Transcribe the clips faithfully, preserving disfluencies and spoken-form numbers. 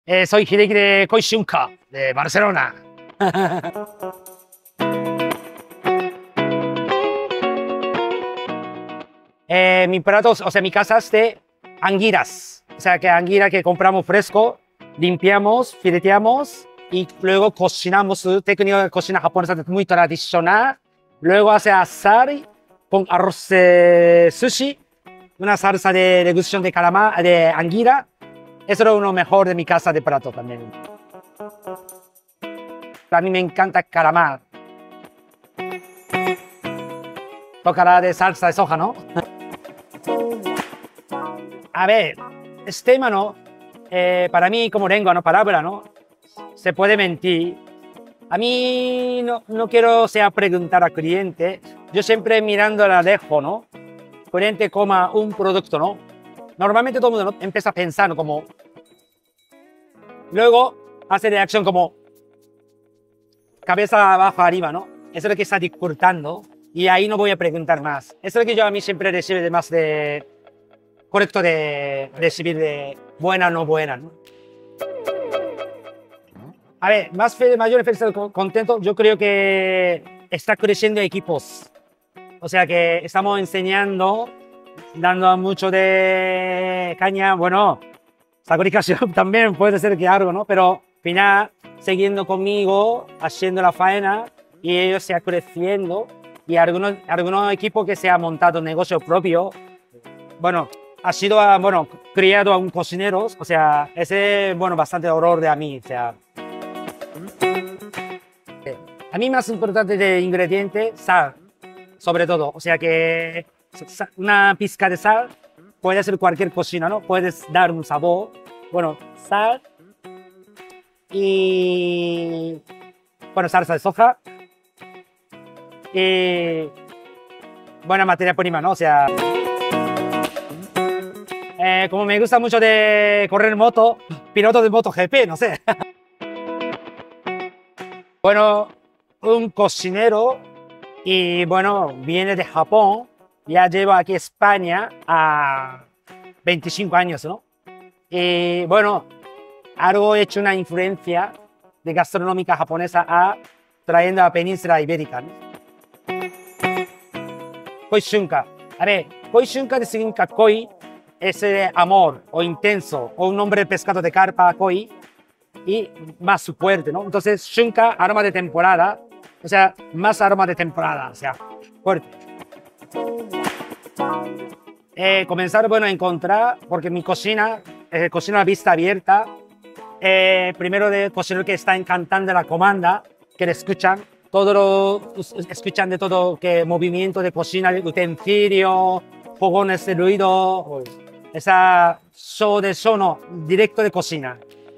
Eh, soy Hideki de Koishunka, de Barcelona. eh, mi plato, o sea, mi casa es de anguilas. O sea, que anguila que compramos fresco, limpiamos, fileteamos y luego cocinamos. Técnica de cocina japonesa muy tradicional. Luego hace asar con arroz de sushi, una salsa de degustación de calamar, de anguila. Eso es lo mejor de mi casa de plato también. A mí me encanta calamar. Tocará de salsa de soja, ¿no? A ver, este tema, ¿no? Eh, para mí, como lengua, ¿no? Palabra, ¿no? Se puede mentir. A mí no, no quiero sea preguntar al cliente. Yo siempre mirando a lejos, ¿no? El cliente coma un producto, ¿no? Normalmente todo el mundo, ¿no?, empieza pensando como... Luego hace reacción como... Cabeza abajo, arriba, ¿no? Eso es lo que está disfrutando. Y ahí no voy a preguntar más. Eso es lo que yo a mí siempre recibo de más de... Correcto de recibir de buena o no buena, ¿no? A ver, más fe, mayor felicidad contento, yo creo que está creciendo equipos. O sea que estamos enseñando, dando mucho de caña. Bueno, sacrificación también puede ser que algo, ¿no? Pero al final, siguiendo conmigo, haciendo la faena y ellos se creciendo. Y algunos, algunos equipos que se han montado negocio propio, bueno, ha sido, bueno, criado a un cocinero, o sea, ese, bueno, bastante horror de a mí, o sea. A mí más importante de ingrediente, sal, sobre todo, o sea que una pizca de sal puede hacer cualquier cocina, ¿no? Puedes dar un sabor, bueno, sal y, bueno, salsa de soja y buena materia prima, ¿no? O sea, eh, como me gusta mucho de correr moto, piloto de MotoGP, no sé. Bueno, un cocinero y bueno, viene de Japón, ya lleva aquí España a veinticinco años, ¿no? Y bueno, algo he hecho una influencia de gastronómica japonesa a trayendo a la península ibérica, ¿no? Koishunka. A ver, Koishunka significa koi, es amor o intenso, o un nombre de pescado de carpa, koi, y más fuerte, ¿no? Entonces, shunka, aroma de temporada, o sea, más aroma de temporada, o sea, fuerte. Eh, comenzar, bueno, a encontrar, porque mi cocina, eh, cocina a vista abierta, eh, primero de cocinero que está encantando la comanda, que le escuchan, todo lo, escuchan de todo, que movimiento de cocina, utensilio, fogones de ruido, esa show de sono directo de cocina.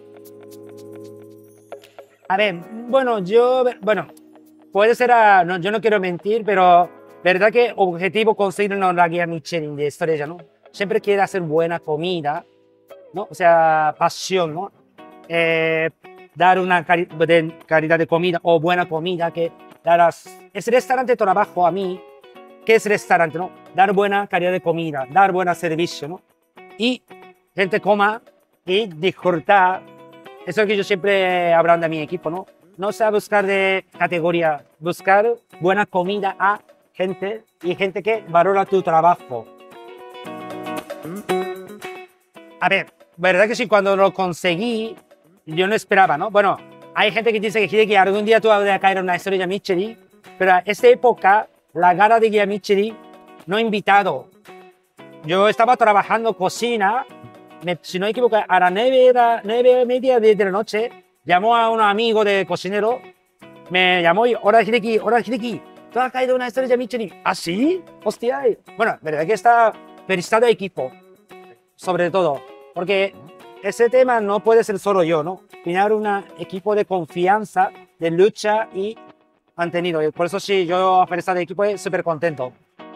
A ver, bueno, yo, bueno, puede ser, a, no, yo no quiero mentir, pero verdad que objetivo conseguir una guía Michelin de estrella, ¿no? Siempre quiere hacer buena comida, ¿no? O sea, pasión, ¿no? Eh, dar una cari de calidad de comida o buena comida que darás. Ese restaurante trabajo a mí, ¿qué es restaurante, no? Dar buena calidad de comida, dar buen servicio, ¿no? Y gente coma y disfrutar. Eso es lo que yo siempre hablando de mi equipo, ¿no? No sea buscar de categoría, buscar buena comida a gente y gente que valora tu trabajo. A ver, verdad que sí, cuando lo conseguí, yo no esperaba, ¿no? Bueno, hay gente que dice que, que algún día tú vas a caer en una estrella Michelin, pero en esta época, la gala de guía Michelin no he invitado. Yo estaba trabajando cocina, me, si no me equivoco, a las nueve, nueve y media de, de la noche, llamó a un amigo de cocinero, me llamó y, hola Hideki, hola Hideki, tú has caído en una estrella Michelin. ¿Ah, sí? Hostia. Bueno, verdad que está felicitado equipo, sobre todo, porque ese tema no puede ser solo yo, ¿no? Tener un equipo de confianza, de lucha y mantenido. Y por eso sí, yo felicitado de equipo, súper contento.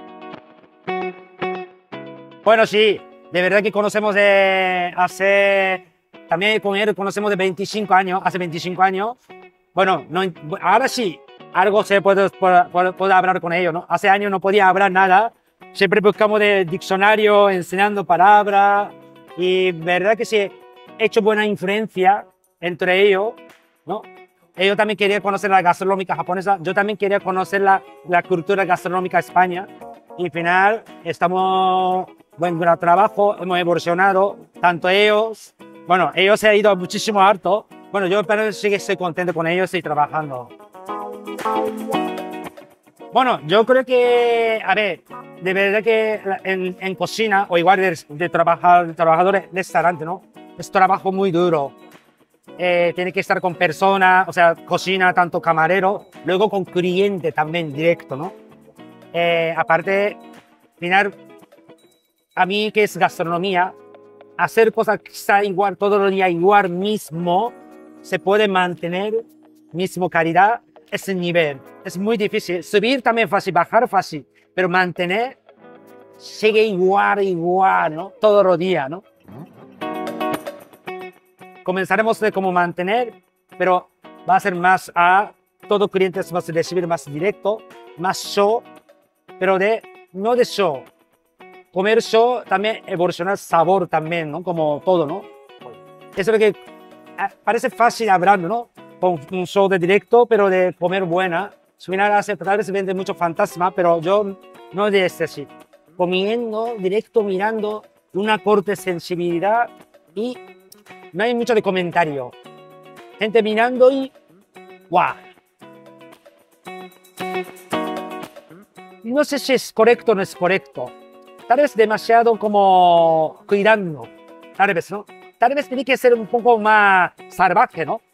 Bueno, sí, de verdad que conocemos de hace, también con él conocemos de veinticinco años, hace veinticinco años. Bueno, no, ahora sí, algo se puede, puede, puede hablar con ellos, ¿no? Hace años no podía hablar nada, siempre buscamos de diccionario, enseñando palabras, y verdad que sí, hecho buena influencia entre ellos, ¿no? Ellos también querían conocer la gastronómica japonesa, yo también quería conocer la, la cultura gastronómica de España. Y al final estamos, bueno, con el trabajo hemos evolucionado, tanto ellos, bueno, ellos se han ido muchísimo harto. Bueno, yo pero sí que estoy contento con ellos y trabajando. Bueno, yo creo que, a ver, de verdad que en, en cocina, o igual de, de trabajar, trabajadores de restaurante, ¿no? Es trabajo muy duro. Eh, tiene que estar con personas, o sea, cocina, tanto camarero, luego con cliente también directo, ¿no? Eh, aparte, final, a mí que es gastronomía, hacer cosas quizá igual, todos los días igual mismo, se puede mantener mismo calidad, ese nivel. Es muy difícil. Subir también fácil, bajar fácil, pero mantener sigue igual, igual, ¿no? Todos los días, ¿no? Comenzaremos de cómo mantener, pero va a ser más a todo cliente va a recibir más directo, más show, pero de no de show. Comer show también evolucionar sabor también, ¿no? Como todo, ¿no? Eso es lo que parece fácil hablando, ¿no? Con un show de directo, pero de comer buena. Su final hace, tal vez se vende mucho fantasma, pero yo no de este así. Comiendo, directo, mirando, una corte sensibilidad y no hay mucho de comentario. Gente mirando y ¡guau! No sé si es correcto o no es correcto. Tal vez demasiado como cuidando. Tal vez, ¿no? Tal vez tiene que ser un poco más salvaje, ¿no?